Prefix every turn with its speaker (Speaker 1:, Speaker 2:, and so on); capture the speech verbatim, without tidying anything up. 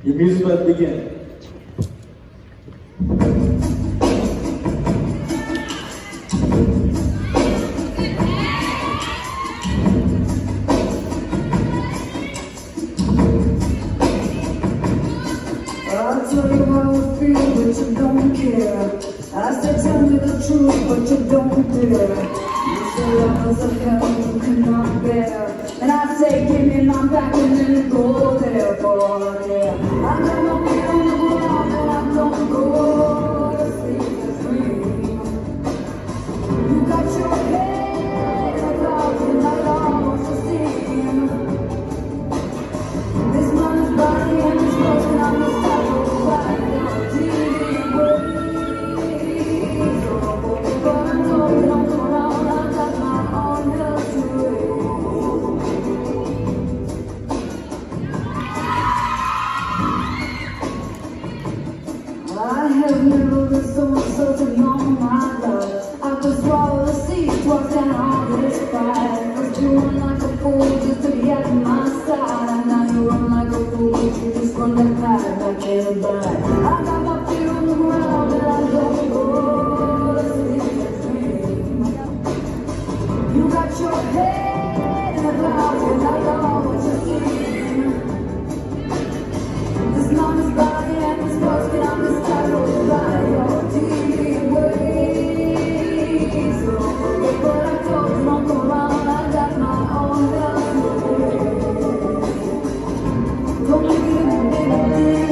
Speaker 1: Your music's about to begin.
Speaker 2: I'll tell you how I feel, but you don't care. I said tell me the truth, but you don't dare. You say hours of hell you cannot bear, and I say give me my back and then go there for yeah. I got my feet on the ground and I don't go to sleep to dream. You got your head in a cloud and I don't want to see him. This man's body and his broken on the saddle. I have never been so uncertain all my life. I could swallow the sea twice and all this fight. Was doing like a fool just to get my side. And now you run like a fool, you just run that path I can't buy. I got my feet on the ground and I don't go to sleep to dream. You got your head in the clouds and I know what you see. This mama's body and this broken on the saddle by your deep ways. So, but I don't walk around, I got my own love. Don't give me the